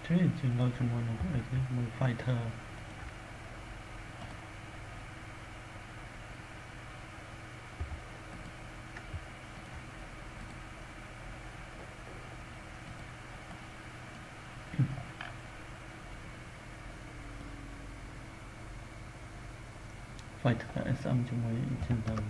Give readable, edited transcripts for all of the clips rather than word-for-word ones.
thế chừng lâu chung nó gọi cái một fighter fighter SM chung mấy trên tàu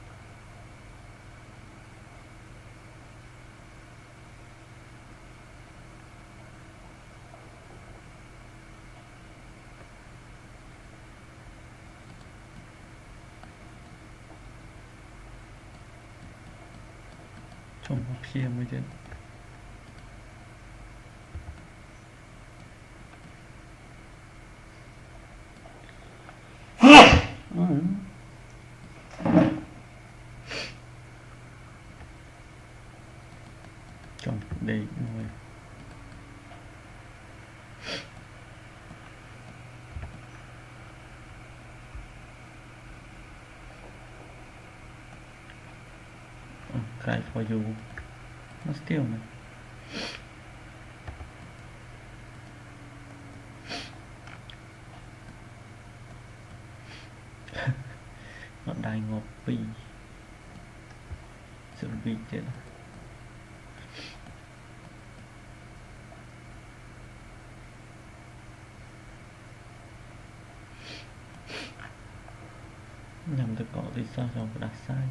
trong một kia mới đến trong đây rồi cry for you nó still này nó đai ngọt vì sự vì chết nhằm được có lý do cho đặt sai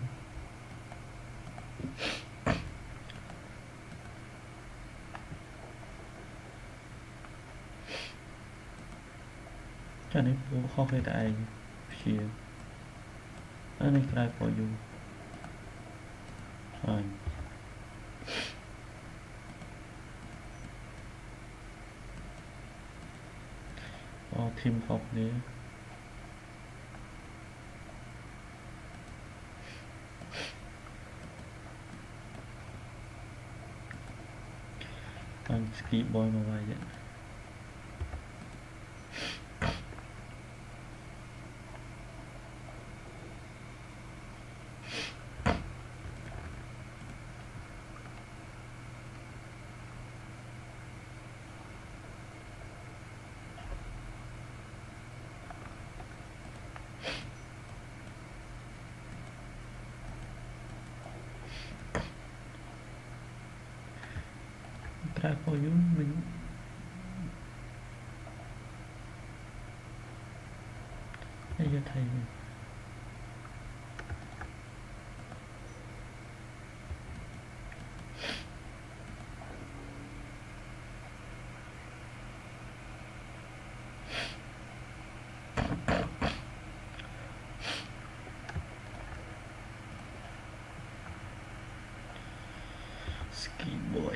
cho nên phố khó khăn tại phía anh ấy try for you rồi có thêm học nữa anh skip boy mà vậy try for you mình bây giờ thầy ski boy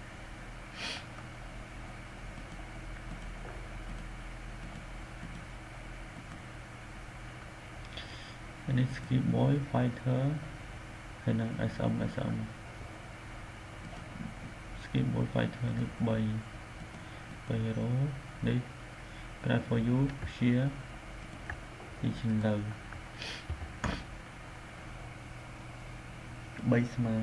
ini skip boy fighter hay là SM skip boy fighter này bay bay đó đi cry for you share đi trình lời base mà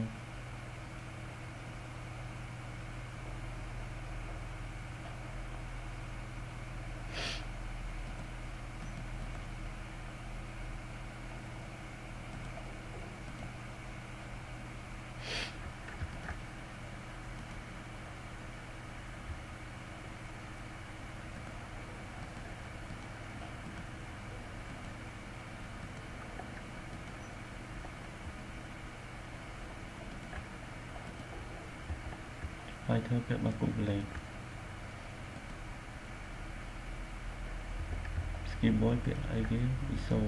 fighter việc bà cũng lên skip boy việc ai cái ISO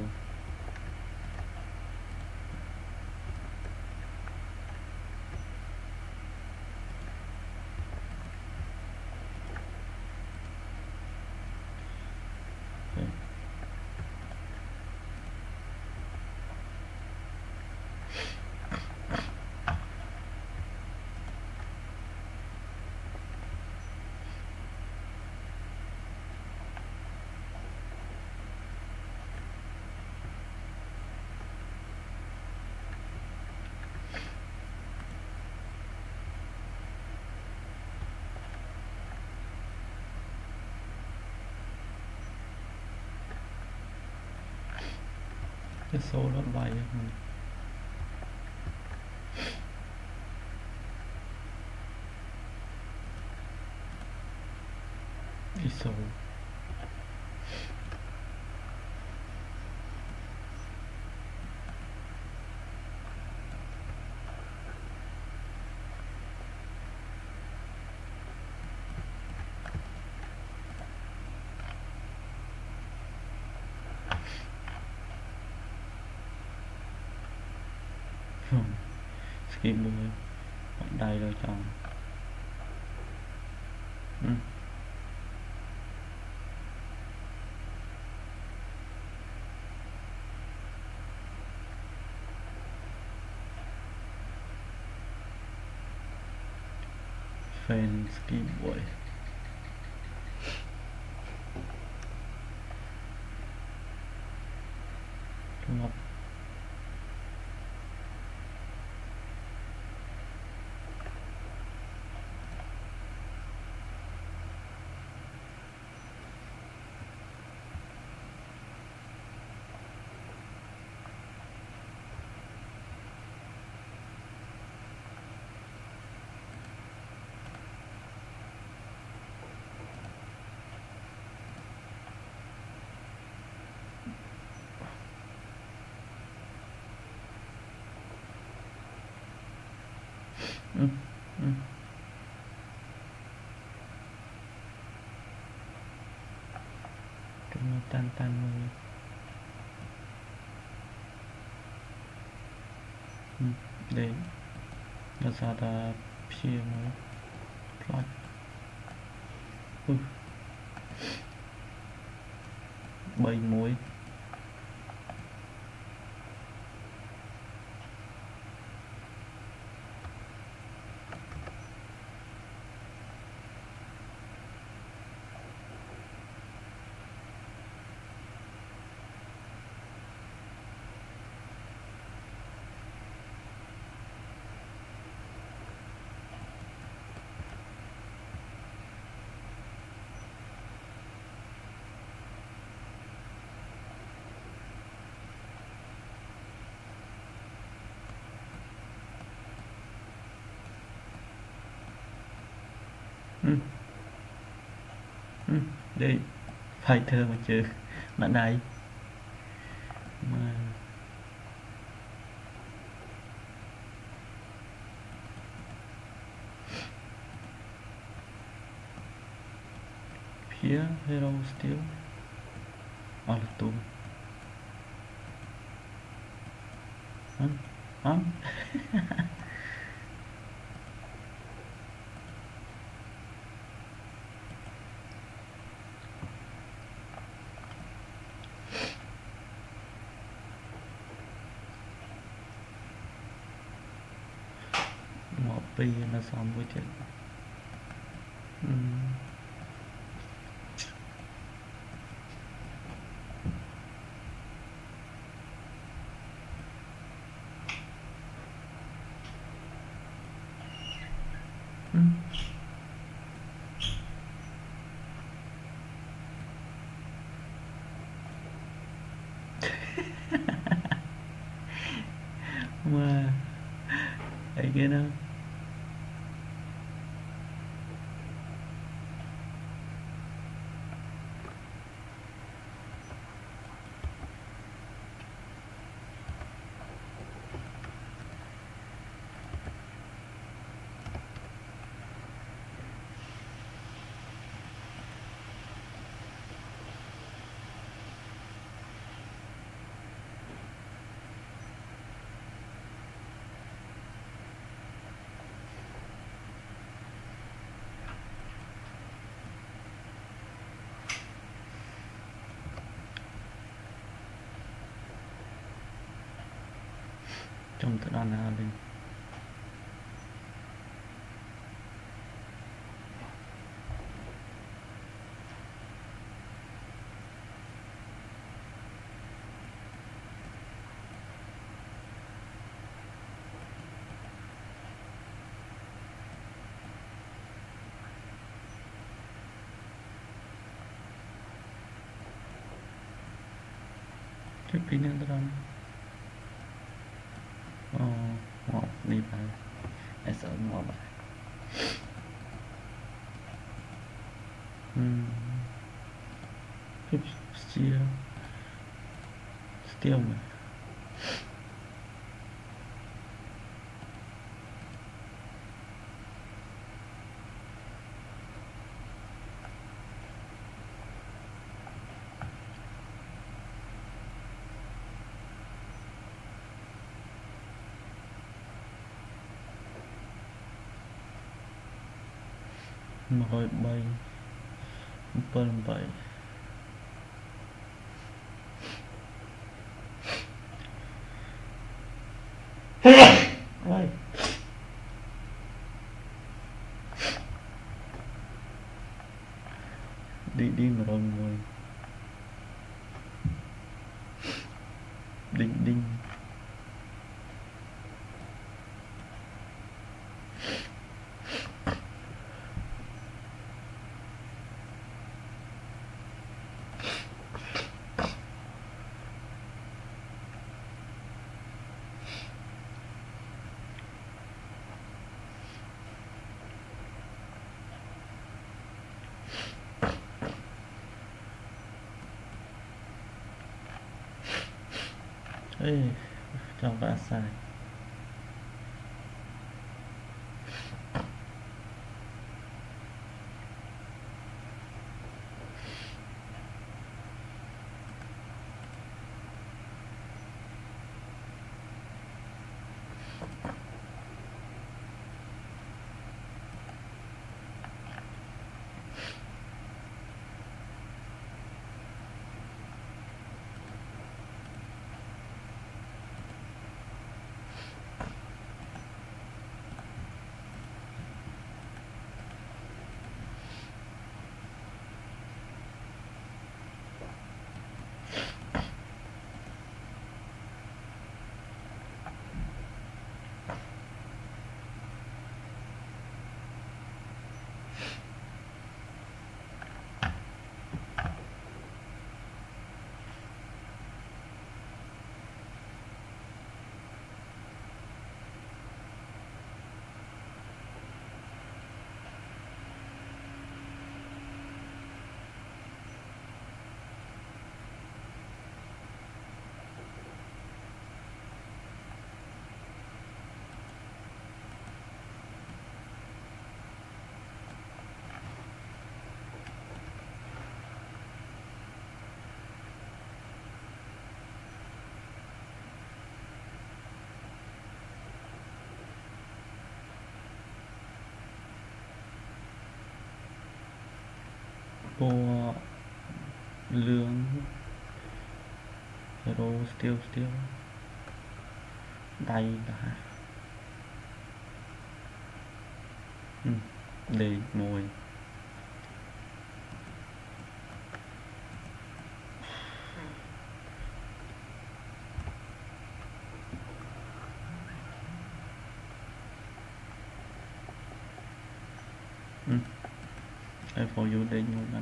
cái số đó bay cái số skip đuôi đây rồi chồng fan skip đuôi ngọc tan tan đây là sao ta chia nó plot bay muối đi phải thơ mà chứ bạn này mà phía hero still all tù ăn một pi nó xong với chuyện mà ấy kia đâu trong tự đoàn là mình cái pin tự đoàn ngọt đi bài ai sợ ngọt bài Phép chia tiêu mà rồi bay bên vậy ơi đi mà rồi ngồi đinh ê trong đã sai cô lương hero still đây đã để ngồi I for you để nhung anh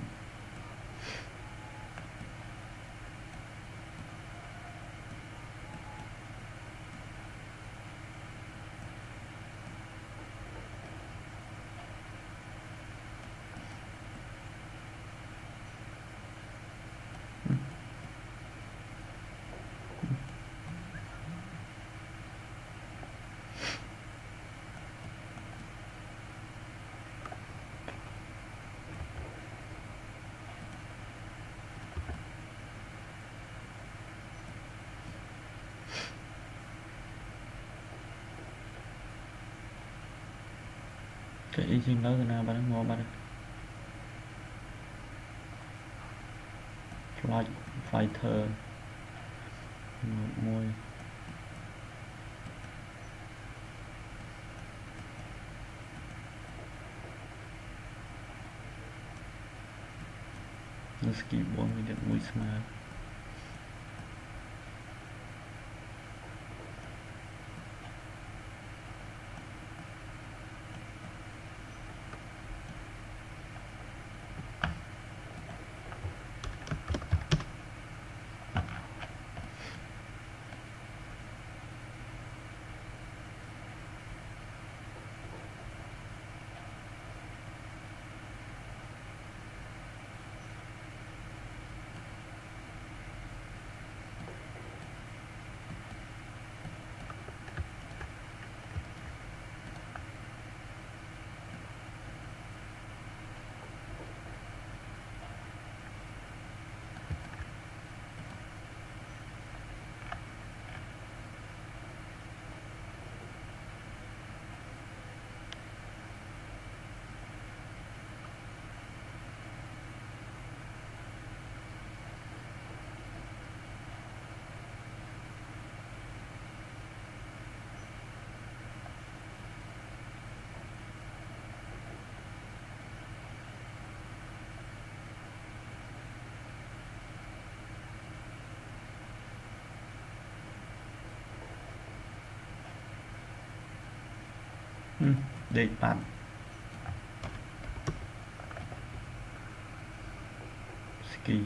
cái ý chừng đó thì nào bạn ngồi bạn flight fighter môi nó ski bốn mình được mũi smart Để bạn ski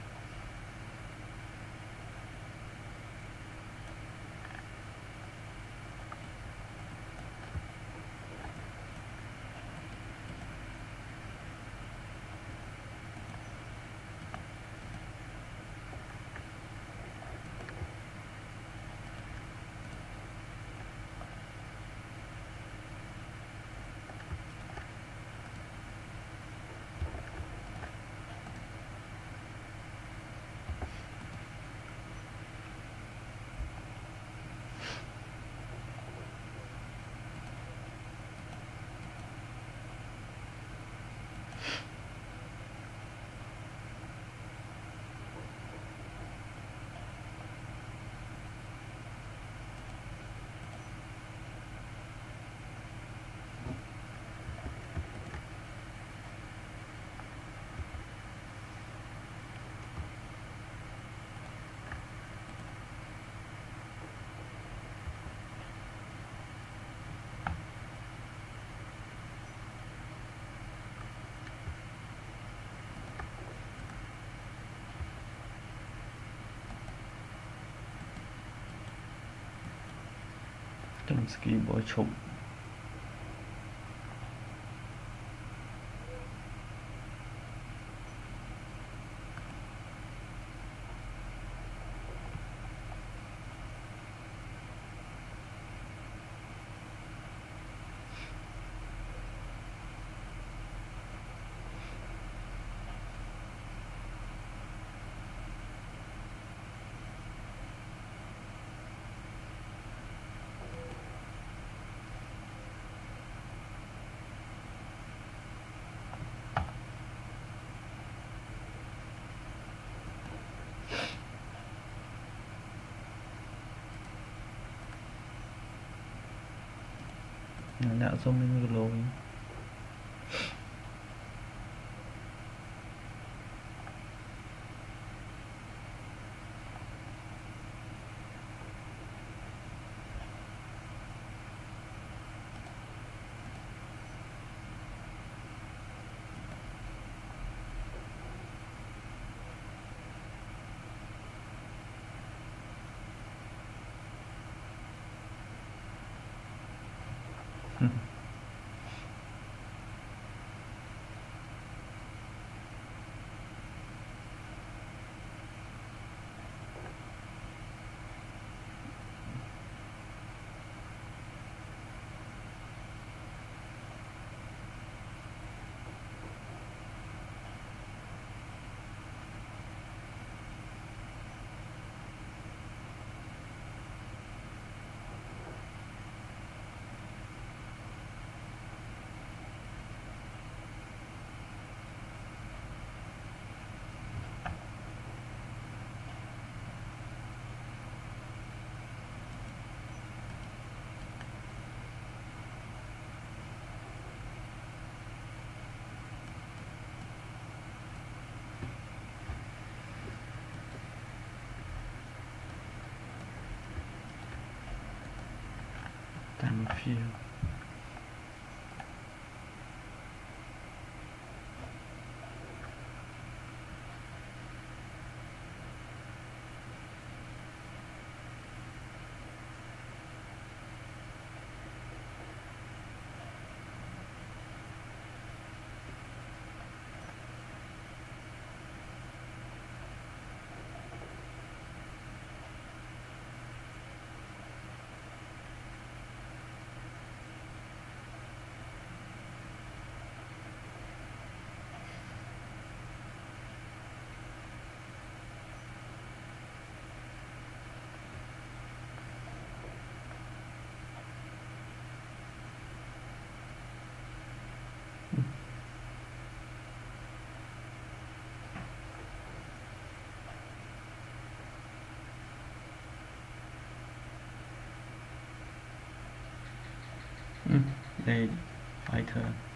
trong ski bỏ chụp đã xong lên rồi. Time of year. Đây, fighter.